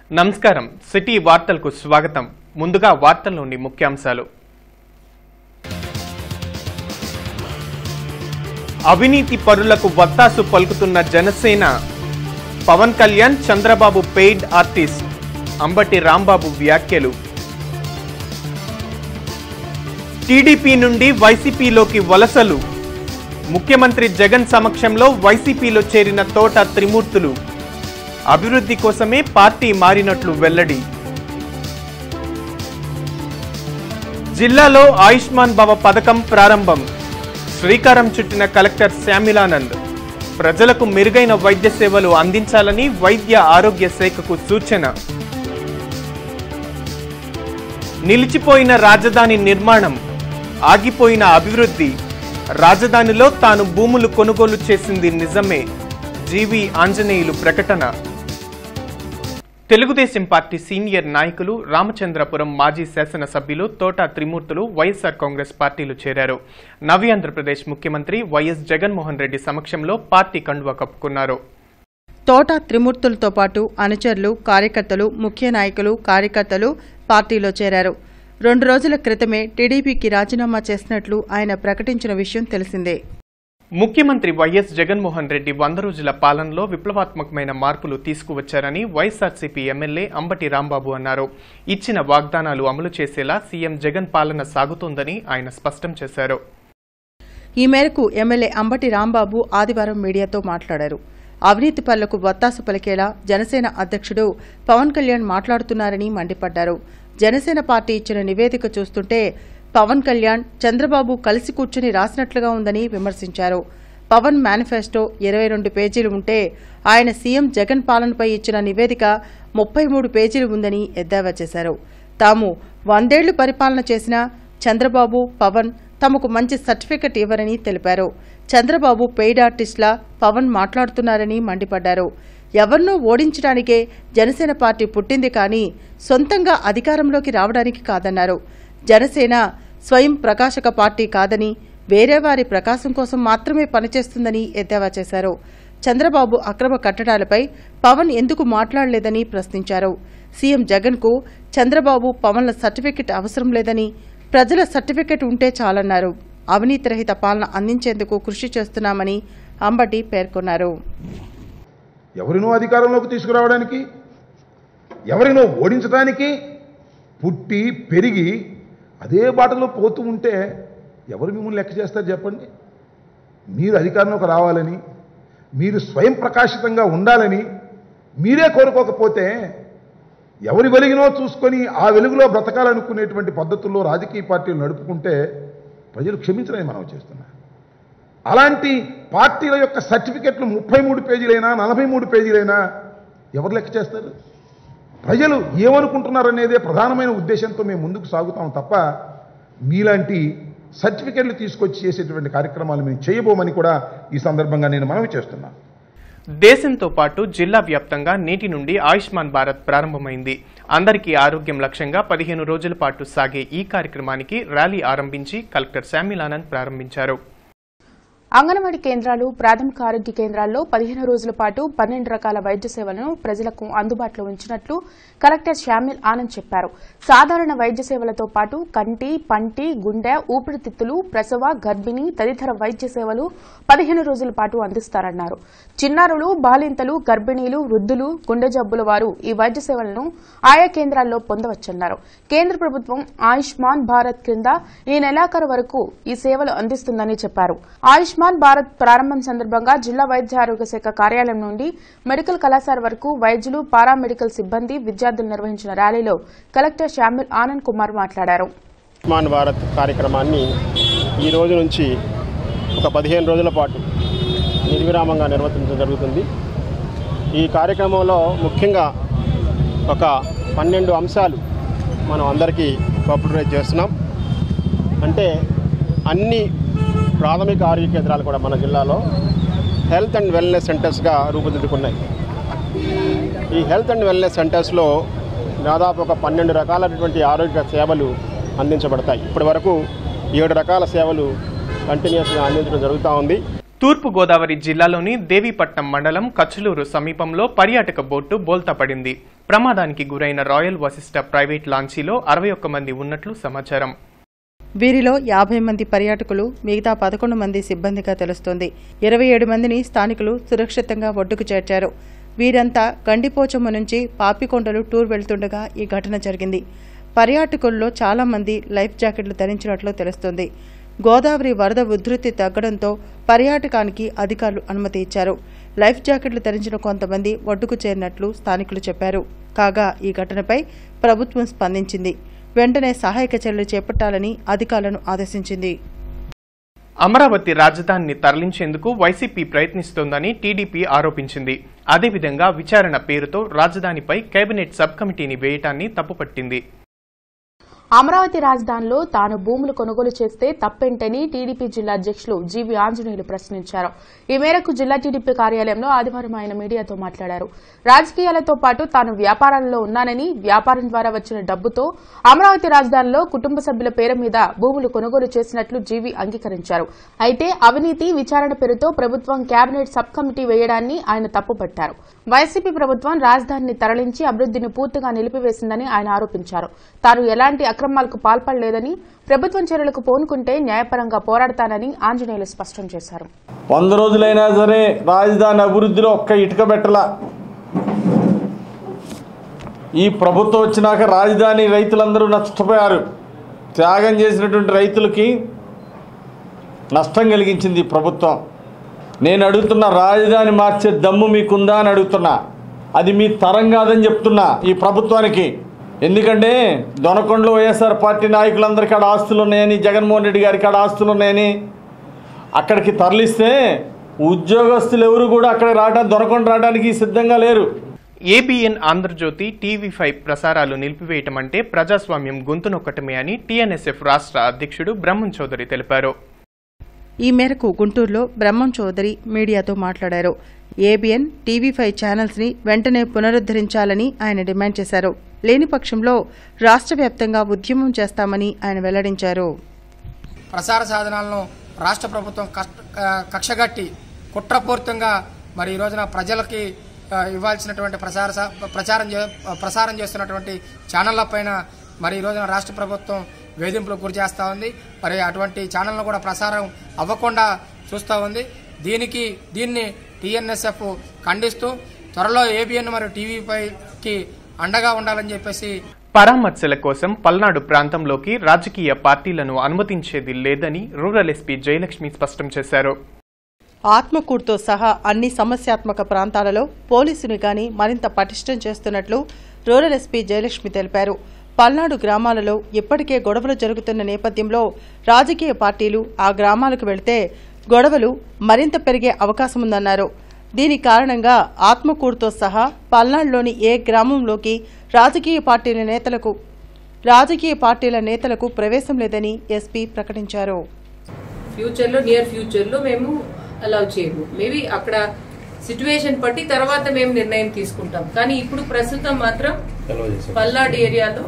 నమస్కారం సిటీ వార్తలకు స్వాగతం. ముందుగా వార్తల్లోని ముఖ్యాంశాలు. అవినీతి పరులకు వత్తాసు పలుకుతున్న జనసేన. Pawan Kalyan Chandrababu paid artist. అంబటి రాంబాబు వ్యాఖ్యలు. టీడీపీ నుండి వైసీపీలోకి వలసలు. ముఖ్యమంత్రి జగన్ సమక్షంలో వైసీపీలో చేరిన తోట త్రిమూర్తులు. అభివృద్ధి కోసమే పార్టీ మారినట్లు వెల్లడి. జిల్లాలో ఆయుష్మాన్ భవ పథకం ప్రారంభం. శ్రీకారం చుట్టిన కలెక్టర్ శ్యామిలానంద్. ప్రజలకు మెరుగైన వైద్య సేవలు అందించాలని వైద్య ఆరోగ్య శాఖకు సూచన. నిలిచిపోయిన రాజధాని నిర్మాణం, ఆగిపోయిన అభివృద్ధి. రాజధానిలో తాను భూములు కొనుగోలు చేసింది నిజమే. జీవి ఆంజనేయులు ప్రకటన. తెలుగుదేశం పార్టీ సీనియర్ నాయకులు రామచంద్రపురం మాజీ శాసనసభ్యులు తోట త్రిమూర్తులు వైఎస్ఆర్ కాంగ్రెస్ పార్టీలో చేరారు. నవ్య ఆంధ్రప్రదేశ్ ముఖ్యమంత్రి వైఎస్ జగన్మోహన్ రెడ్డి సమక్షంలో పార్టీ కండువా కప్పుకున్నారు. తోట త్రిమూర్తులతో పాటు అనుచరులు, కార్యకర్తలు, ముఖ్య నాయకులు, కార్యకర్తలు పార్టీలో చేరారు. 2 రోజుల క్రితమే టీడీపీకి రాజీనామా చేసినట్లు ఆయన ప్రకటించిన విషయం తెలిసిందే. ముఖ్యమంత్రి వైఎస్ జగన్మోహన్ రెడ్డి 100 రోజుల పాలనలో విప్లవాత్మకమైన మార్పులు తీసుకువచ్చారని వైఎస్ఆర్సీపీ ఎమ్మెల్యే అంబటి రాంబాబు అన్నారు. ఇచ్చిన వాగ్దానాలు అమలు చేసేలా సీఎం జగన్ పాలన సాగుతోందని ఆయన స్పష్టం చేశారు. ఈ మేరకు ఎమ్మెల్యే అంబటి రాంబాబు ఆదివారం మీడియాతో మాట్లాడారు. అవినీతి పరులకు వత్తాసు పలికేలా జనసేన అధ్యక్షుడు పవన్ కళ్యాణ్ మాట్లాడుతున్నారని మండిపడ్డారు. జనసేన పార్టీ ఇచ్చిన నివేదిక చూస్తుంటే పవన్ కళ్యాణ్, చంద్రబాబు కలిసి కూర్చుని రాసినట్లుగా ఉందని విమర్శించారు. పవన్ మేనిఫెస్టో 22 పేజీలు ఉంటే ఆయన సీఎం జగన్ పాలనపై ఇచ్చిన నివేదిక 33 పేజీలు ఉందని ఎద్దేవా చేశారు. తాము 100 ఏళ్లు పరిపాలన చేసినా చంద్రబాబు, పవన్ తమకు మంచి సర్టిఫికెట్ ఇవ్వరని తెలిపారు. చంద్రబాబు పెయిడ్ ఆర్టిస్టులా పవన్ మాట్లాడుతున్నారని మండిపడ్డారు. ఎవరినూ ఓడించడానికే జనసేన పార్టీ పుట్టింది కానీ సొంతంగా అధికారంలోకి రావడానికి కాదన్నారు. జనసేన స్వయం ప్రకాశక పార్టీ కాదని, వేరే వారి ప్రకాశం కోసం మాత్రమే పనిచేస్తుందని ఎద్దేవా చేశారు. చంద్రబాబు అక్రమ కట్టడాలపై పవన్ ఎందుకు మాట్లాడలేదని ప్రశ్నించారు. సీఎం జగన్కు చంద్రబాబు, పవన్ల సర్టిఫికెట్ అవసరం లేదని, ప్రజల సర్టిఫికెట్ ఉంటే చాలన్నారు. అవినీతి రహిత పాలన అందించేందుకు కృషి చేస్తున్నామని అంబటి పేర్కొన్నారు. ఎవరినో అధికారంలోకి తీసుకురావడానికి, ఎవరినో ఓడించడానికి పుట్టి పెరిగి అదే బాటలో పోతూ ఉంటే ఎవరు మిమ్మల్ని లెక్క చేస్తారు చెప్పండి? మీరు అధికారంలోకి రావాలని, మీరు స్వయం ప్రకాశితంగా ఉండాలని మీరే కోరుకోకపోతే ఎవరి వెలుగునో చూసుకొని ఆ వెలుగులో బ్రతకాలనుకునేటువంటి పద్ధతుల్లో రాజకీయ పార్టీలు నడుపుకుంటే ప్రజలు క్షమించరని మనం చేస్తున్నాం. అలాంటి పార్టీల యొక్క సర్టిఫికెట్లు 33 పేజీలైనా 43 పేజీలైనా ఎవరు లెక్క చేస్తారు? ప్రజలు ఏమనుకుంటున్నారనేదే ప్రధానమైన ఉద్దేశంతో మేము ముందుకు సాగుతాం తప్ప మీలాంటి సర్టిఫికెట్లు తీసుకొచ్చి చేసేటువంటి కార్యక్రమాలు మేము చేయబోమని కూడా ఈ సందర్భంగా నేను మనవి చేస్తున్నాను. దేశంతో పాటు జిల్లా వ్యాప్తంగా నేటి నుండి ఆయుష్మాన్ భారత్ ప్రారంభమైంది. అందరికీ ఆరోగ్యం లక్ష్యంగా 15 రోజుల పాటు సాగే ఈ కార్యక్రమానికి ర్యాలీ ఆరంభించి కలెక్టర్ శ్యామిలానంద్ ప్రారంభించారు. అంగన్వాడీ కేంద్రాలు, ప్రాథమిక ఆరోగ్య కేంద్రాల్లో 15 రోజుల పాటు 12 రకాల వైద్య సేవలను ప్రజలకు అందుబాటులో ఉంచినట్లు కలెక్టర్ శ్యామిల్ ఆనంద్ చెప్పారు. సాధారణ వైద్య సేవలతో పాటు కంటి, పంటి, గుండె, ఊపిరితిత్తులు, ప్రసవ, గర్భిణీ తదితర వైద్య సేవలు 15 రోజుల పాటు అందిస్తారన్నారు. చిన్నారులు, బాలింతలు, గర్భిణీలు, వృద్ధులు, గుండె జబ్బుల వారు ఈ వైద్య సేవలను ఆయా కేంద్రాల్లో పొందవచ్చన్నారు. కేంద్ర ప్రభుత్వం ఆయుష్మాన్ భారత్ క్రింద ఈ నెలాఖరు వరకు ఈ సేవలు అందిస్తుందని చెప్పారు. ఆయుష్మాన్ భారత్ ప్రారంభం సందర్భంగా జిల్లా వైద్య ఆరోగ్య శాఖ కార్యాలయం నుండి మెడికల్ కళాశాల వరకు వైద్యులు, పారామెడికల్ సిబ్బంది, విద్యార్థులు నిర్వహించిన ర్యాలీలో కలెక్టర్ శ్యామిల్ ఆనంద్ కుమార్ మాట్లాడారు. ఆయుష్మాన్ భారత్ కార్యక్రమాన్ని ఈ రోజు నుంచి ఒక 15 రోజుల పాటు నిర్విరామంగా నిర్వర్తించడం జరుగుతుంది. ఈ కార్యక్రమంలో ముఖ్యంగా ఒక 12 అంశాలు మనం అందరికీ పాపులరైజ్ చేస్తున్నాం. అంటే అన్ని ప్రాథమిక ఆరోగ్య కేంద్రాలు కూడా మన జిల్లాలో హెల్త్ అండ్ వెల్నెస్ సెంటర్స్గా రూపుదిద్దుకున్నాయి. ఈ హెల్త్ అండ్ వెల్నెస్ సెంటర్స్లో దాదాపు ఒక 12 రకాలైనటువంటి ఆరోగ్య సేవలు అందించబడతాయి. ఇప్పటి వరకు 7 రకాల సేవలు కంటిన్యూస్గా అందించడం జరుగుతూ ఉంది. తూర్పుగోదావరి జిల్లాలోని దేవీపట్నం మండలం కచ్చులూరు సమీపంలో పర్యాటక బోటు బోల్తాపడింది. ప్రమాదానికి గురైన రాయల్ వశిష్ట ప్రైవేట్ లాంచీలో 61 మంది ఉన్నట్లు సమాచారం. వీరిలో 50 మంది పర్యాటకులు, మిగతా 11 మంది సిబ్బందిగా తెలుస్తోంది. 27 మందిని స్థానికులు సురక్షితంగా ఒడ్డుకు చేర్చారు. వీరంతా గండిపోచమ్మ నుంచి పాపికొండలు టూర్ వెళ్తుండగా ఈ ఘటన జరిగింది. పర్యాటకుల్లో చాలా మంది లైఫ్ జాకెట్లు ధరించినట్లు తెలుస్తోంది. గోదావరి వరద ఉధృతి తగ్గడంతో పర్యాటకానికి అధికారులు అనుమతి ఇచ్చారు. లైఫ్ జాకెట్లు ధరించిన కొంతమంది ఒడ్డుకు చేరినట్లు స్థానికులు చెప్పారు. కాగా ఈ ఘటనపై ప్రభుత్వం స్పందించింది. వెంటనే సహాయక చర్యలు చేపట్టాలని అధికారులను ఆదేశించింది. అమరావతి రాజధానిని తరలించేందుకు వైసీపీ ప్రయత్నిస్తోందని టీడీపీ ఆరోపించింది. అదేవిధంగా విచారణ పేరుతో రాజధానిపై కేబినెట్ సబ్ కమిటీని వేయటాన్ని తప్పుపట్టింది. అమరావతి రాజధానిలో తాను భూములు కొనుగోలు చేస్తే తప్పేంటని టీడీపీ జిల్లా అధ్యక్షులు జీవీ ఆంజనేయులు ప్రశ్నించారు. ఈ మేరకు జిల్లా టీడీపీ కార్యాలయంలో ఆదివారం ఆయన మీడియాతో మాట్లాడారు. రాజకీయాలతో పాటు తాను వ్యాపారాలలో ఉన్నానని, వ్యాపారం ద్వారా వచ్చిన డబ్బుతో అమరావతి రాజధానిలో కుటుంబ సభ్యుల పేరు మీద భూములు కొనుగోలు చేసినట్లు జీవీ అంగీకరించారు. అయితే అవినీతి విచారణ పేరుతో ప్రభుత్వం కేబినెట్ సబ్ కమిటీ వేయడాన్ని ఆయన తప్పుపట్టారు. వైసీపీ ప్రభుత్వం రాజధానిని తరలించి అభివృద్దిని పూర్తిగా నిలిపివేసిందని ఆయన ఆరోపించారు. తాను ఎలాంటి అక్రమాలకు పాల్పడలేదని, ప్రభుత్వం చర్యలకు పూనుకుంటే న్యాయపరంగా పోరాడతానని ఆంజనేయులు స్పష్టం చేశారు. 100 రోజులైనా సరే రాజధాని అభివృద్ధిలో ఒక్క ఇటుక పెట్టలా. ఈ ప్రభుత్వం వచ్చినాక రాజధాని రైతులందరూ నష్టపోయారు. త్యాగం చేసినటువంటి రైతులకి నష్టం కలిగించింది ఈ ప్రభుత్వం. నేను అడుగుతున్నా, రాజధాని మార్చే దమ్ము మీకుందా అని అడుగుతున్నా. అది మీ తరం కాదని చెప్తున్నా ఈ ప్రభుత్వానికి. ఎందుకంటే దొనకొండలో వైఎస్ఆర్ పార్టీ నాయకులందరికీ ఆడ ఆస్తులు ఉన్నాయని, జగన్మోహన్ రెడ్డి గారికి ఆడ ఆస్తులు ఉన్నాయని అక్కడికి తరలిస్తే ఉద్యోగస్తులు ఎవరు కూడా అక్కడ దొనకొండ రావడానికి సిద్ధంగా లేరు. ఏబిఎన్ ఆంధ్రజ్యోతి టీవీ5 ప్రసారాలు నిలిపివేయటం అంటే ప్రజాస్వామ్యం గొంతునొక్కటమే అని టీఎన్ఎస్ఎఫ్ రాష్ట్ర అధ్యక్షుడు బ్రహ్మం చౌదరి తెలిపారు. ఈ మేరకు గుంటూరులో బ్రహ్మం చౌదరి మీడియాతో మాట్లాడారు. ఏబిఎన్, టీవీ5 ఛానల్స్ ని వెంటనే పునరుద్దరించాలని ఆయన డిమాండ్ చేశారు. లేని పక్షంలో రాష్ట్ర వ్యాప్తంగా ఉద్యమం చేస్తామని ఆయన వెల్లడించారు. ప్రసార సాధనాలను రాష్ట్ర ప్రభుత్వం కక్షగట్టి కుట్రపూరితంగా మరి ఈ రోజున ప్రజలకి ఇవ్వాల్సినటువంటి ప్రసారం చేస్తున్నటువంటి ఛానళ్ల పైన మరి ఈ రోజున రాష్ట్ర ప్రభుత్వం వేధింపులకు గురి చేస్తూ ఉంది. మరి అటువంటి ఛానళ్లను కూడా ప్రసారం అవ్వకుండా చూస్తూ ఉంది. దీన్ని టీఎన్ఎస్ఎఫ్ ఖండిస్తూ త్వరలో ఏబిఎన్ మరియు టీవీ5కి అండగా ఉండాలని చెప్పేసి పరామర్శల కోసం పల్నాడు ప్రాంతంలోకి రాజకీయ పార్టీలను అనుమతించేది లేదని రూరల్ ఎస్పీ జయలక్ష్మి స్పష్టం చేశారు. ఆత్మకూరుతో సహా అన్ని సమస్యాత్మక ప్రాంతాలలో పోలీసుని గాని మరింత పటిష్టం చేస్తున్నట్లు రూరల్ ఎస్పీ జయలక్ష్మి తెలిపారు. పల్నాడు గ్రామాలలో ఇప్పటికే గొడవలు జరుగుతున్న నేపథ్యంలో రాజకీయ పార్టీలు ఆ గ్రామాలకు వెళితే గొడవలు మరింత పెరిగే అవకాశముందన్నారు. దీని కారణంగా ఆత్మకూరుతో సహా పల్నాడులోని ఏ గ్రామంలోకి రాజకీయ పార్టీల నేతలకు ప్రవేశం లేదని ఎస్పీ ప్రకటించారు. నియర్ ఫ్యూచర్ లో మేము అలౌ చేయము. మేబీ అక్కడ సిచ్యువేషన్ బట్టి తర్వాత మేము నిర్ణయం తీసుకుంటాం. కానీ ఇప్పుడు ప్రస్తుతం మాత్రం పల్నాడు ఏరియాలో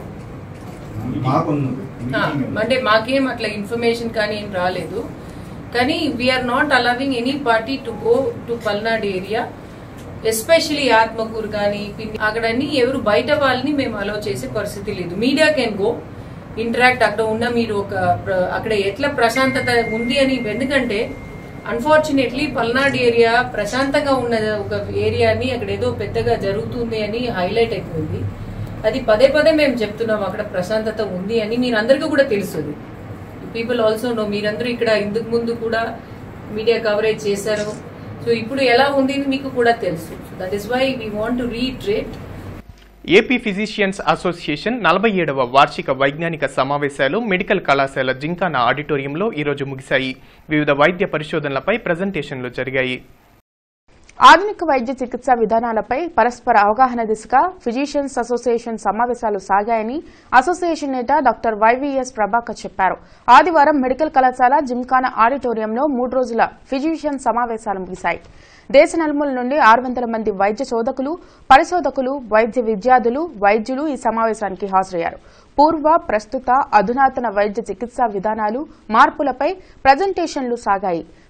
అంటే మాకేం అట్లా ఇన్ఫర్మేషన్ కానీ ఏం రాలేదు. కానీ we are not allowing any party to go to Palnadu area, especially Atmakur కానీ అక్కడ ఎవరు బయట వాళ్ళని మేము అలౌ చేసే పరిస్థితి లేదు. మీడియా కెన్ గో ఇంటరాక్ట్, అక్కడ ఉన్న మీరు అక్కడ ఎట్లా ప్రశాంతత ఉంది అని. ఎందుకంటే అన్ఫార్చునేట్లీ పల్నాడు ఏరియా ప్రశాంతంగా ఉన్న ఒక ఏరియాని అక్కడ ఏదో పెద్దగా జరుగుతుంది అని హైలైట్ అయిపోయింది. అది పదే పదే మేము చెప్తున్నాం అక్కడ ప్రశాంతత ఉంది అని. మీరందరికీ కూడా తెలుస్తుంది. People also know. మీరందరూ ఇక్కడ ఇందుకు ముందు కూడా మీడియా కవరేజ్ చేశారు. సో ఇప్పుడు ఎలా ఉంది మీకు కూడా తెలుసు. That is why we want to reiterate. AP physicians association 47వ వార్షిక వైజ్ఞానిక సమావేశాలు మెడికల్ కళాశాల జింకానా ఆడిటోరియంలో ఈరోజు ముగిశాయి. వివిధ వైద్య పరిశోధనలపై ప్రజెంటేషన్లు జరిగాయి. ఆధునిక వైద్య చికిత్సా విధానాలపై పరస్పర అవగాహన దిశగా ఫిజిషియన్స్ అసోసియేషన్ సమావేశాలు సాగాయని అసోసియేషన్ నేత డాక్టర్ వైవీఎస్ ప్రభాకర్ చెప్పారు. ఆదివారం మెడికల్ కళాశాల జింకానా ఆడిటోరియంలో 3 రోజుల ఫిజిషియన్స్ సమావేశాలు ముగిశాయి. దేశ నలుమూల నుండి 600 మంది వైద్య శోధకులు, పరిశోధకులు, వైద్య విద్యార్థులు, వైద్యులు ఈ సమావేశానికి హాజరయ్యారు. పూర్వ, ప్రస్తుత, అధునాతన వైద్య చికిత్సా విధానాలు, మార్పులపై ప్రజెంటేషన్లు సాగాయి.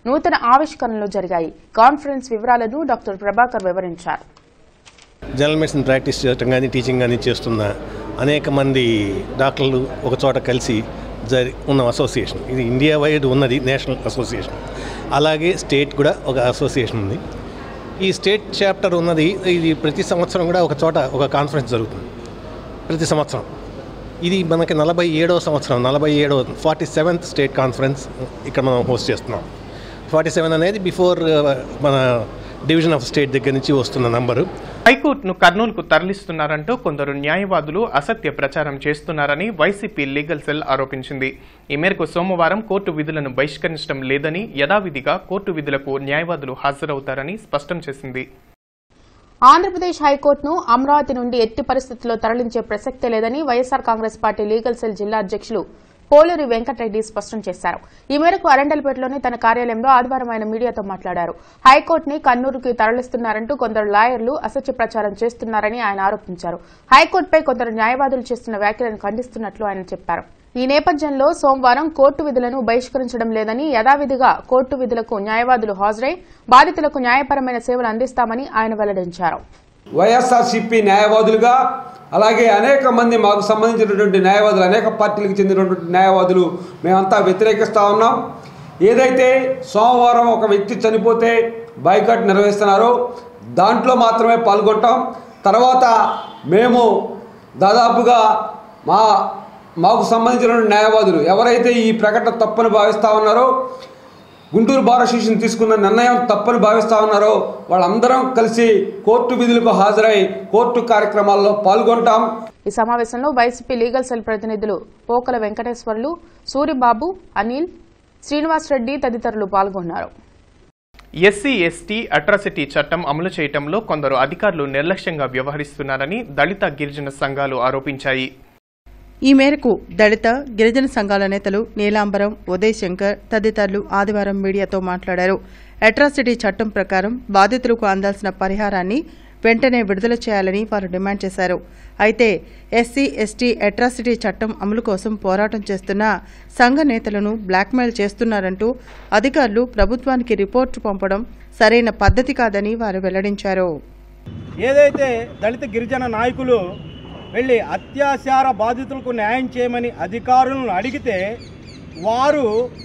నూతన ఆవిష్కరణలు జరిగాయి. కాన్ఫరెన్స్ వివరాలను డాక్టర్ ప్రభాకర్ వివరించారు. జనరల్ మెడిసిన్ ప్రాక్టీస్ చేయటం కానీ టీచింగ్ కానీ చేస్తున్న అనేక మంది డాక్టర్లు ఒక చోట కలిసి ఉన్న అసోసియేషన్. ఇది ఇండియా వైడ్ ఉన్నది నేషనల్ అసోసియేషన్. అలాగే స్టేట్ కూడా ఒక అసోసియేషన్ ఉంది. ఈ స్టేట్ చాప్టర్ ఉన్నది. ఇది ప్రతి సంవత్సరం కూడా ఒక చోట ఒక కాన్ఫరెన్స్ జరుగుతుంది ప్రతి సంవత్సరం. ఇది మనకి 47వ సంవత్సరం, 47th స్టేట్ కాన్ఫరెన్స్ ఇక్కడ మనం హోస్ట్ చేస్తున్నాం. 47 అనేది బిఫోర్ మన డివిజన్ ఆఫ్ స్టేట్ దగ్గర నుంచి వస్తున్న నంబరు. హైకోర్టును కర్నూలుకు తరలిస్తున్నారంటూ కొందరు న్యాయవాదులు అసత్య ప్రచారం చేస్తున్నారని వైసీపీ లీగల్ సెల్ ఆరోపించింది. ఈ మేరకు సోమవారం కోర్టు విధులను బహిష్కరించడం లేదని, యథావిధిగా కోర్టు విధులకు న్యాయవాదులు హాజరవుతారని స్పష్టం చేసింది. ఆంధ్రప్రదేశ్ హైకోర్టును అమరావతి నుండి ఎట్టి పరిస్థితుల్లో తరలించే ప్రసక్తే లేదని YSR Congress party legal cell జిల్లా అధ్యక్షులు పోలూరి వెంకటరెడ్డి స్పష్టం చేశారు. ఈ మేరకు అరండల్పేటలోని తన కార్యాలయంలో ఆదివారం ఆయన మీడియాతో మాట్లాడారు. హైకోర్టుని కర్నూలుకి తరలిస్తున్నారంటూ కొందరు లాయర్లు అసత్య ప్రచారం చేస్తున్నారని ఆయన ఆరోపించారు. హైకోర్టుపై కొందరు న్యాయవాదులు చేస్తున్న వ్యాఖ్యలను ఖండిస్తున్నట్లు ఆయన చెప్పారు. ఈ నేపథ్యంలో సోమవారం కోర్టు విధులను బహిష్కరించడం లేదని, యథావిధిగా కోర్టు విధులకు న్యాయవాదులు హాజరై బాధితులకు న్యాయపరమైన సేవలు అందిస్తామని ఆయన వెల్లడించారు. వైఎస్ఆర్సీపీ న్యాయవాదులుగా అలాగే అనేక మంది మాకు సంబంధించినటువంటి న్యాయవాదులు, అనేక పార్టీలకు చెందినటువంటి న్యాయవాదులు మేమంతా వ్యతిరేకిస్తూ ఉన్నాం. ఏదైతే సోమవారం ఒక వ్యక్తి చనిపోతే బాయ్కాట్ నిర్వహిస్తున్నారో దాంట్లో మాత్రమే పాల్గొంటాం. తర్వాత మేము దాదాపుగా మాకు సంబంధించిన న్యాయవాదులు ఎవరైతే ఈ ప్రకటన తప్పని భావిస్తూ ఉన్నారో, గుంటూరు బార్ అసోసియేషన్ తీసుకున్న నిర్ణయం తప్పని భావిస్తూ ఉన్నారో వాళ్ళందరం కలిసి కోర్టు విధులకు హాజరై కోర్టు కార్యక్రమాల్లో పాల్గొంటాం. ఈ సమావేశంలో వైసీపీ లీగల్ సెల్ ప్రతినిధులు పోకల వెంకటేశ్వర్లు, సూరిబాబు, అనిల్, శ్రీనివాసరెడ్డి తదితరులు పాల్గొన్నారు. ఎస్సీ ఎస్టీ అట్రాసిటీ చట్టం అమలు చేయడంలో కొందరు అధికారులు నిర్లక్ష్యంగా వ్యవహరిస్తున్నారని దళిత గిరిజన సంఘాలు ఆరోపించాయి. ఈ మేరకు దళిత గిరిజన సంఘాల నేతలు నీలాంబరం, ఉదయ్ శంకర్ తదితరులు ఆదివారం మీడియాతో మాట్లాడారు. అట్రాసిటీ చట్టం ప్రకారం బాధితులకు అందాల్సిన పరిహారాన్ని వెంటనే విడుదల చేయాలని వారు డిమాండ్ చేశారు. అయితే ఎస్సీ ఎస్టీ అట్రాసిటీ చట్టం అమలు కోసం పోరాటం చేస్తున్న సంఘ నేతలను బ్లాక్మెయిల్ చేస్తున్నారంటూ అధికారులు ప్రభుత్వానికి రిపోర్టు పంపడం సరైన పద్ధతి కాదని వారు వెల్లడించారు. ఏదైతే దళిత గిరిజన నాయకులు వెళ్ళి అత్యాచార బాధితులకు న్యాయం చేయమని అధికారులను అడిగితే వారు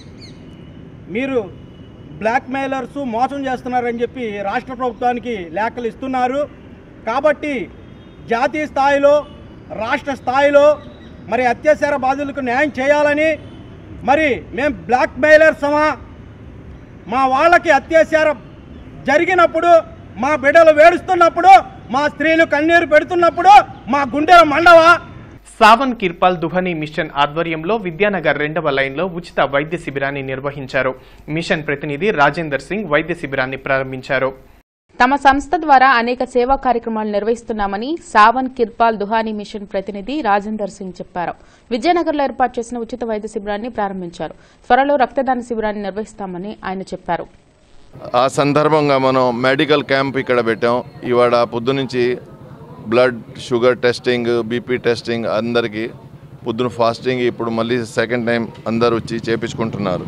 మీరు బ్లాక్మెయిలర్స్ మోసం చేస్తున్నారని చెప్పి రాష్ట్ర ప్రభుత్వానికి లేఖలు ఇస్తున్నారు. కాబట్టి జాతీయ స్థాయిలో రాష్ట్ర స్థాయిలో మరి అత్యాచార బాధితులకు న్యాయం చేయాలని, మరి మేము బ్లాక్మెయిలర్సమా, మా వాళ్ళకి అత్యాచారం జరిగినప్పుడు, మా బిడ్డలు వేడుస్తున్నప్పుడు, మా స్త్రీలు కన్నీరు పెడుతున్నప్పుడు మా గుండెల మండవా? సావన్ కిర్పాల్ దుహని మిషన్ ఆధ్వర్యంలో విద్యానగర్ 2వ లైన్లో ఉచిత వైద్య శిబిరాన్ని నిర్వహించారు. మిషన్ ప్రతినిధి రాజేందర్ సింగ్ వైద్య శిబిరాన్ని ప్రారంభించారు. తమ సంస్థ ద్వారా అనేక సేవా కార్యక్రమాలు నిర్వహిస్తున్నామని సావన్ కిర్పాల్ దుహానీ మిషన్ ప్రతినిధి రాజేందర్ సింగ్ చెప్పారు. విజయనగర్లో ఏర్పాటు చేసిన ఉచిత వైద్య శిబిరాన్ని ప్రారంభించారు. త్వరలో రక్తదాన శిబిరాన్ని నిర్వహిస్తామని ఆయన చెప్పారు. ఆ సందర్భంగా మనం మెడికల్ క్యాంప్ ఇక్కడ పెట్టాం. ఇవాళ పొద్దునుంచి blood sugar testing, BP testing అందరికీ పొద్దున ఫాస్టింగ్, ఇప్పుడు మళ్ళీ సెకండ్ టైం అందరు వచ్చి చేపించుకుంటున్నారు.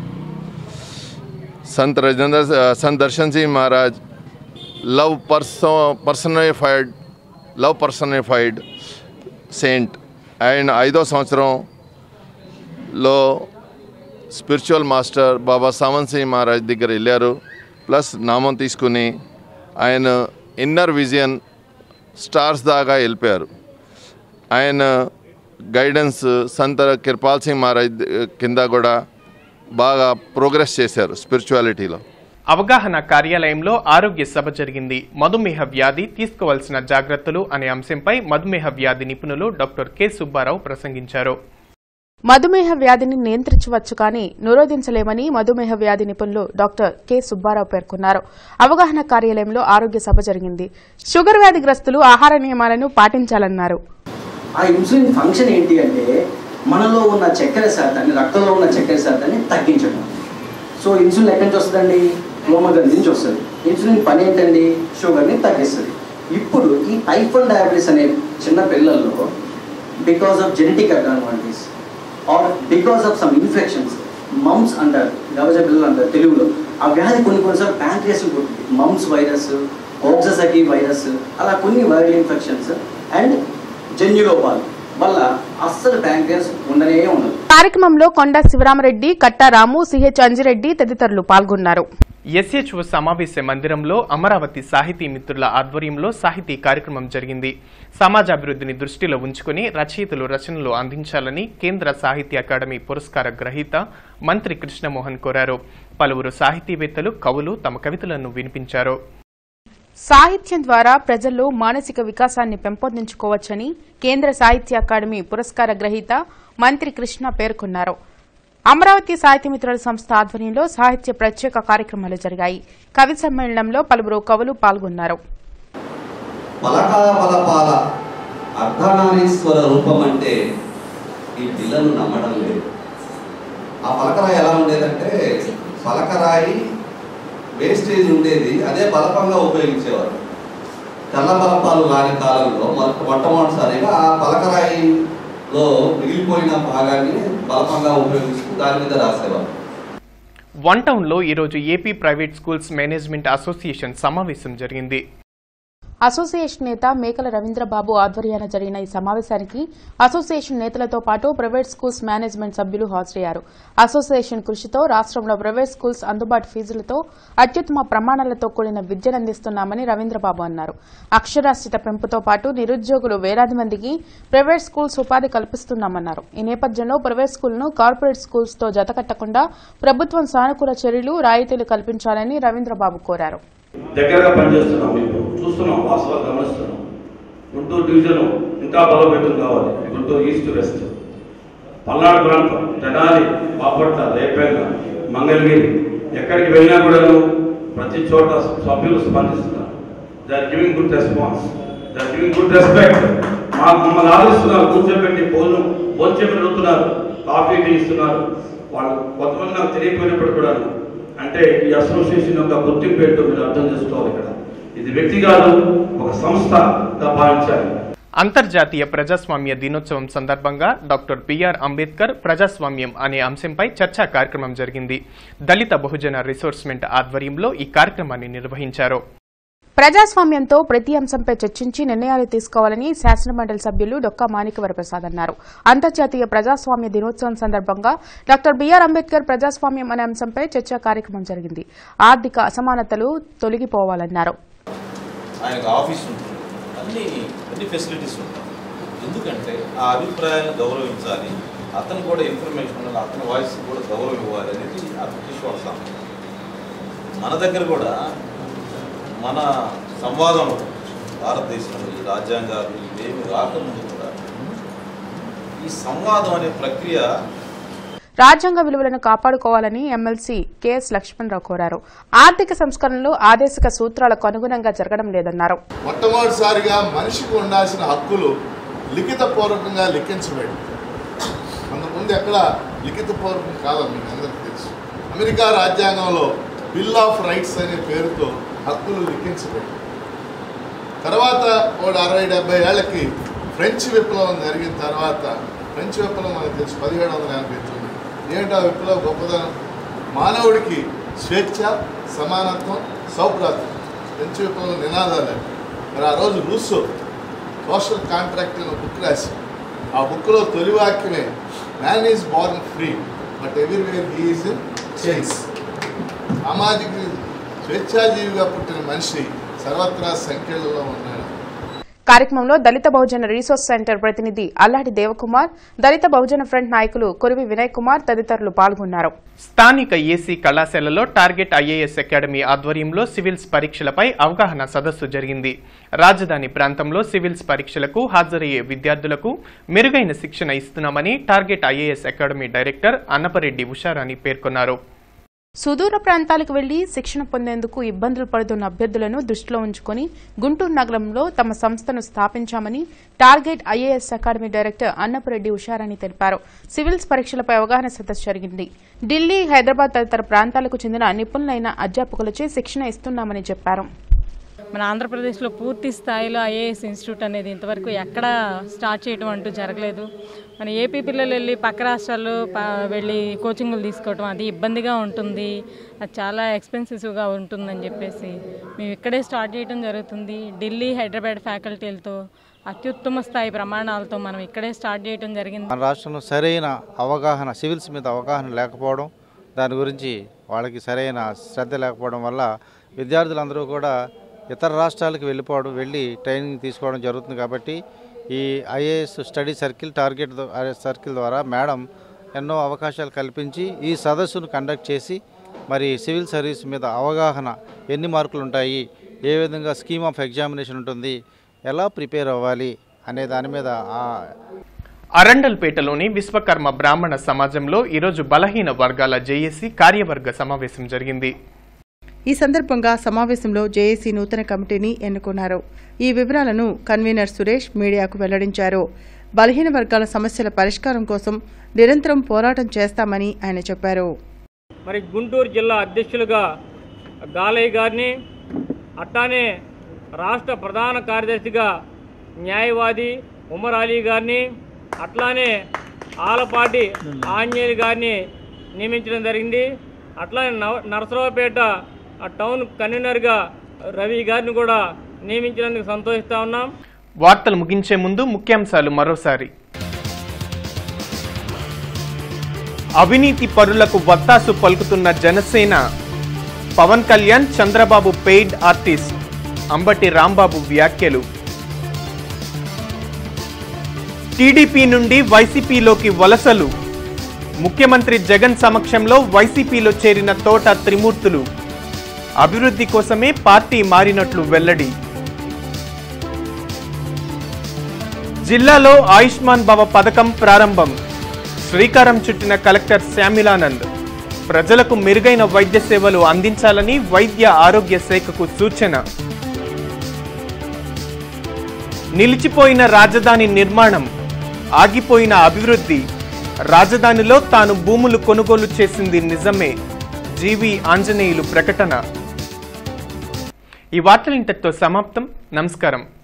Sant Darshan Singh Maharaj love personified saint. ఆయన 5వ సంవత్సరంలో స్పిరిచువల్ మాస్టర్ బాబా సావన్ సింగ్ మహారాజ్ దగ్గర వెళ్ళారు. ప్లస్ నామం తీసుకుని ఆయన ఇన్నర్ విజన్ స్టార్స్ దాకా వెళ్ళిపోయారు. ఆయన గైడెన్స్ సంత కిర్పాల్ సింగ్ మహారాజ్ కింద కూడా బాగా ప్రోగ్రెస్ చేశారు స్పిరిచువాలిటీలో. అవగాహన కార్యాలయంలో ఆరోగ్య సభ జరిగింది. మధుమేహ వ్యాధి తీసుకోవాల్సిన జాగ్రత్తలు అనే అంశంపై మధుమేహ వ్యాధి నిపుణులు డాక్టర్ కె సుబ్బారావు ప్రసంగించారు. మధుమేహ వ్యాధిని నియంత్రించవచ్చు కానీ నిరోధించలేమని మధుమేహ వ్యాధి నిపుణులు డాక్టర్ కె సుబ్బారావు పేర్కొన్నారు. అవగాహన కార్యాలయంలో ఆరోగ్య సభ జరిగింది. షుగర్ వ్యాధిగ్రస్తులు ఆహార నియమాలను పాటించాలన్నారు. ఆ ఇన్సులిన్ ఫంక్షన్ ఏంటి అంటే మనలో ఉన్న చక్కెర శాతాన్ని, రక్తంలో ఉన్న చక్కెర శాతాన్ని తగ్గించడం. సో ఇన్సులిన్ ఎక్కడి నుంచి వస్తుందండి? క్రోమోజోమ్ నుంచి వస్తుంది. ఇన్సులిన్ పని ఏంటండి? షుగర్ని తగ్గిస్తుంది. ఇప్పుడు ఈ టైప్ 1 డయాబెటీస్ అనే చిన్న పిల్లల్లో because of genetic advantages or because of some infections, mumps అంటారు, గవజ పిల్లలు అంటారు తెలుగులో, ఆ వ్యాధి కొన్నిసార్లు ప్యాంక్రియాస్ కొడుతుంది, మమ్స్ వైరస్, కోక్ససకీ వైరస్, అలా కొన్ని వైరల్ ఇన్ఫెక్షన్స్ అండ్ జన్యులోపాలు వల్ల అస్సలు ప్యాంక్రియాస్ ఉండనే ఉండదు. కార్యక్రమంలో కొండ శివరామరెడ్డి, కట్టారాము, సిహెచ్ అంజిరెడ్డి తదితరులు పాల్గొన్నారు. ఎస్హెచ్ఓ సమావేశ మందిరంలో అమరావతి సాహితీ మిత్రుల ఆధ్వర్యంలో సాహితీ కార్యక్రమం జరిగింది. సమాజాభివృద్ధిని దృష్టిలో ఉంచుకుని రచయితలు రచనలు అందించాలని కేంద్ర సాహిత్య అకాడమీ పురస్కార గ్రహీత మంత్రి కృష్ణమోహన్ కోరారు. పలువురు సాహితీవేత్తలు, కవులు తమ కవితలను వినిపించారు. సాహిత్యం ద్వారా ప్రజల్లో మానసిక వికాసాన్ని పెంపొందించుకోవచ్చని కేంద్ర సాహిత్య అకాడమీ పురస్కార గ్రహీత మంత్రి కృష్ణ పేర్కొన్నారు. అమరావతి సాహిత్య మిత్రుల సంస్థ ఆధ్వర్యంలో సాహిత్య ప్రత్యేక కార్యక్రమాలు జరిగాయి. కవి సమ్మేళనంలో పలువురు కవులు పాల్గొన్నారు. పలకాబలపాల అర్ధనారీశ్వర రూపం అంటే ఈ పిల్లలు నమ్మడం లేదు. ఆ పలకరాయి ఎలా ఉండేదంటే పలకరాయి వేస్టేజ్ ఉండేది, అదే బలపంగా ఉపయోగించేవారు. తెల్ల బలపాలు రాని కాలంలో మొట్టమొదటిసారిగా ఆ పలకరాయిలో మిగిలిపోయిన భాగాన్ని బలపంగా ఉపయోగిస్తూ దాని మీద రాసేవారు. వన్ టౌన్లో ఈరోజు AP private schools management association సమావేశం జరిగింది. అసోసియేషన్ నేత మేకల రవీంద్రబాబు ఆధ్వర్యాన జరిగిన ఈ సమావేశానికి అసోసియేషన్ నేతలతో పాటు ప్రైవేట్ స్కూల్స్ మేనేజ్మెంట్ సభ్యులు హాజరయ్యారు. అసోసియేషన్ కృషితో రాష్ట్రంలో ప్రైవేట్ స్కూల్స్ అందుబాటు ఫీజులతో అత్యుత్తమ ప్రమాణాలతో కూడిన విద్యనందిస్తున్నామని రవీంద్రబాబు అన్నారు. అక్షరాస్యత పెంపుతో పాటు నిరుద్యోగులు వేలాది మందికి ప్రైవేట్ స్కూల్స్ ఉపాధి కల్పిస్తున్నామన్నారు. ఈ నేపథ్యంలో ప్రైవేట్ స్కూల్ను కార్పొరేట్ స్కూల్స్ తో జతకట్టకుండా ప్రభుత్వం సానుకూల చర్యలు, రాయితీలు కల్పించాలని రవీంద్రబాబు కోరారు. దగ్గరగా పనిచేస్తున్నాం, మీకు చూస్తున్నాం, వాస్తవాలు గమనిస్తున్నాం. గుంటూరు డివిజన్ ఇంకా బలోపేతం కావాలి. గుంటూరు ఈస్ట్ వెస్ట్, పల్నాడు ప్రాంతం, తెనాలి, బాపట్ల, రేపేళ్ళ, మంగళగిరి, ఎక్కడికి వెళ్ళినా కూడా ప్రతి చోట సభ్యులు స్పందిస్తున్నారు. They are giving good response, they are giving good respect. మమ్మల్ని ఆలోచిస్తున్నారు, కూర్చోబెట్టి భోజనం పెడుతున్నారు, కాఫీ టీ ఇస్తున్నారు. వాళ్ళు కొంతమంది నాకు తెలియకపోయినప్పుడు కూడా అంటే ఈ అసోసియేషన్ యొక్క గుర్తింపు ఏంటో మీరు అర్థం చేసుకోవాలి. ఇక్కడ ఇది వ్యక్తి కాదు, ఒక సంస్థగా భావించాలి. అంతర్జాతీయ ప్రజాస్వామ్య దినోత్సవం సందర్భంగా డాక్టర్ బిఆర్ అంబేద్కర్ ప్రజాస్వామ్యం అనే అంశంపై చర్చా కార్యక్రమం జరిగింది. దళిత బహుజన రిసోర్స్మెంట్ ఆధ్వర్యంలో ఈ కార్యక్రమాన్ని నిర్వహించారు. ప్రజాస్వామ్యంతో ప్రతి అంశంపై చర్చించి నిర్ణయాలు తీసుకోవాలని శాసనమండలి సభ్యులు డొక్కా మాణిక్యవరప్రసాద్ అన్నారు. అంతర్జాతీయ ప్రజాస్వామ్య దినోత్సవం సందర్భంగా డాక్టర్ బిఆర్ అంబేద్కర్ ప్రజాస్వామ్యం అనే అంశంపై చర్చా కార్యక్రమం జరిగింది. ఆర్థిక అసమానతలు తొలగిపోవాలన్నారు. ఆయనకు ఆఫీస్ ఉంటుంది, అన్ని ఫెసిలిటీస్ ఉంటాయి. ఎందుకంటే ఆ అభిప్రాయాలను గౌరవించాలి, అతను కూడా ఇన్ఫర్మేషన్ ఉండాలి, అతని వాయిస్ కూడా గౌరవం ఇవ్వాలి అనేది ఆ బ్రిటిష్ వాళ్ళ సాంప్రదాయం. మన దగ్గర కూడా మన సంవాదంలో భారతదేశంలో ఈ రాజ్యాంగాలు ఇవేమి రాకముందు కూడా ఈ సంవాదం అనే ప్రక్రియ రాజ్యాంగ విలువలను కాపాడుకోవాలని ఎమ్మెల్సీ కెఎస్ లక్ష్మణరావు కోరారు. ఆర్థిక సంస్కరణలు ఆదేశిక సూత్రాలకు అనుగుణంగా జరగడం లేదన్నారు. మొట్టమొదటిసారిగా మనిషికి ఉండాల్సిన హక్కులు లిఖిత పూర్వకంగా లెక్కించబడి, అంతకుముందు ఎక్కడ లిఖిత పూర్వకం కాదని మీకు అందరికీ తెలుసు. అమెరికా రాజ్యాంగంలో బిల్ ఆఫ్ రైట్స్ అనే పేరుతో హక్కులు లిఖించబడి, తర్వాత 60-70 ఏళ్లకి ఫ్రెంచ్ విప్లవం జరిగిన తర్వాత, ఫ్రెంచ్ విప్లవం మనకు తెలుసు 1789. ఏమిటా విప్లవ గొప్పదనం? మానవుడికి స్వేచ్ఛ, సమానత్వం, సౌభ్రాతృత్వం ఫ్రెంచ్ విప్లవం నినాదాలు. మరి ఆ రోజు రూసో సోషల్ కాంట్రాక్ట్ అనే బుక్ రాసి, ఆ బుక్లో తొలి వాక్యమే man is born free but everywhere he is in chains. సామాజిక స్వేచ్ఛాజీవిగా పుట్టిన మనిషి సర్వత్రా సంఖ్యలలో ఉన్నాడు. కార్యక్రమంలో దళిత బహుజన రీసోర్స్ సెంటర్ ప్రతినిధి అల్లాడి దేవకుమార్, దళిత బహుజన ఫ్రంట్ నాయకులు కురివి వినయ్ కుమార్ తదితరులు పాల్గొన్నారు. స్థానిక ఏసీ కళాశాలలో టార్గెట్ ఐఏఎస్ అకాడమీ ఆధ్వర్యంలో సివిల్స్ పరీక్షలపై అవగాహన సదస్సు జరిగింది. రాజధాని ప్రాంతంలో సివిల్స్ పరీక్షలకు హాజరయ్యే విద్యార్థులకు మెరుగైన శిక్షణ ఇస్తున్నామని target IAS academy director Annapareddy Usharani పేర్కొన్నారు. సుదూర ప్రాంతాలకు వెళ్లి శిక్షణ పొందేందుకు ఇబ్బందులు పడుతున్న అభ్యర్థులను దృష్టిలో ఉంచుకుని గుంటూరు నగరంలో తమ సంస్థను స్థాపించామని target IAS academy director Annapareddy Usharani తెలిపారు. సివిల్స్ పరీక్షలపై అవగాహన సదస్సు జరిగింది. ఢిల్లీ, హైదరాబాద్ తదితర ప్రాంతాలకు చెందిన నిపుణులైన అధ్యాపకులచే శిక్షణ ఇస్తున్నామని చెప్పారు. మన ఆంధ్రప్రదేశ్లో పూర్తి స్థాయిలో ఐఏఎస్ ఇన్స్టిట్యూట్ అనేది ఇంతవరకు ఎక్కడ స్టార్ట్ చేయడం అంటూ జరగలేదు. మన ఏపీ పిల్లలు వెళ్ళి పక్క రాష్ట్రాల్లో వెళ్ళి కోచింగ్లు తీసుకోవటం అది ఇబ్బందిగా ఉంటుంది, అది చాలా ఎక్స్పెన్సివ్గా ఉంటుందని చెప్పేసి మేము ఇక్కడే స్టార్ట్ చేయడం జరుగుతుంది. ఢిల్లీ, హైదరాబాద్ ఫ్యాకల్టీలతో అత్యుత్తమ స్థాయి ప్రమాణాలతో మనం ఇక్కడే స్టార్ట్ చేయడం జరిగింది. మన రాష్ట్రంలో సరైన అవగాహన, సివిల్స్ మీద అవగాహన లేకపోవడం, దాని గురించి వాళ్ళకి సరైన శ్రద్ధ లేకపోవడం వల్ల విద్యార్థులందరూ కూడా ఇతర రాష్ట్రాలకు వెళ్ళి ట్రైనింగ్ తీసుకోవడం జరుగుతుంది. కాబట్టి ఈ IAS study circle, target circle ద్వారా మేడం ఎన్నో అవకాశాలు కల్పించి ఈ సదస్సును కండక్ట్ చేసి మరి సివిల్ సర్వీస్ మీద అవగాహన, ఎన్ని మార్కులు ఉంటాయి, ఏ విధంగా స్కీమ్ ఆఫ్ ఎగ్జామినేషన్ ఉంటుంది, ఎలా ప్రిపేర్ అవ్వాలి అనే దాని మీద అరండల్పేటలోని విశ్వకర్మ బ్రాహ్మణ సమాజంలో ఈరోజు బలహీన వర్గాల జేఏసీ కార్యవర్గ సమావేశం జరిగింది. ఈ సందర్భంగా సమావేశంలో జేఏసీ నూతన కమిటీని ఎన్నుకున్నారు. ఈ వివరాలను కన్వీనర్ సురేష్ మీడియాకు వెల్లడించారు. బలహీన వర్గాల సమస్యల పరిష్కారం కోసం నిరంతరం పోరాటం చేస్తామని ఆయన చెప్పారు. మరి గుంటూరు జిల్లా అధ్యక్షులుగా గాలయ్య గారిని, అట్టానే రాష్ట్ర ప్రధాన కార్యదర్శిగా న్యాయవాది ఉమర్ అలీ గారిని, అట్లానే ఆలపాటి ఆంజనేయులు గారిని నియమించడం జరిగింది. అట్లానే నరసరావుపేట టౌన్ కన్వీనర్గా రవి గారిని కూడా నియమించినందుకు సంతోషిస్తా ఉన్నాం. వార్తలు ముగించే ముందు ముఖ్యాంశాలు మరోసారి. అవినీతి పరులకు వత్తాసు పలుకుతున్న జనసేన, పవన్ కళ్యాణ్ చంద్రబాబు పెయిడ్ ఆర్టిస్ట్, అంబటి రాంబాబు వ్యాఖ్యలు. టీడీపీ నుండి వైసీపీలోకి వలసలు, ముఖ్యమంత్రి జగన్ సమక్షంలో వైసీపీలో చేరిన తోట త్రిమూర్తులు, అభివృద్ధి కోసమే పార్టీ మారినట్లు వెల్లడి. జిల్లాలో ఆయుష్మాన్ భవ పథకం ప్రారంభం, శ్రీకారం చుట్టిన కలెక్టర్ శ్యామిలానంద్. ప్రజలకు మెరుగైన వైద్య సేవలు అందించాలని వైద్య ఆరోగ్య శాఖకు సూచన. నిలిచిపోయిన రాజధాని నిర్మాణం, ఆగిపోయిన అభివృద్ధి, రాజధానిలో తాను భూములు కొనుగోలు చేసింది నిజమే, జీవి ఆంజనేయులు ప్రకటన. ఈ వార్తలు ఇంతటితో సమాప్తం. నమస్కారం.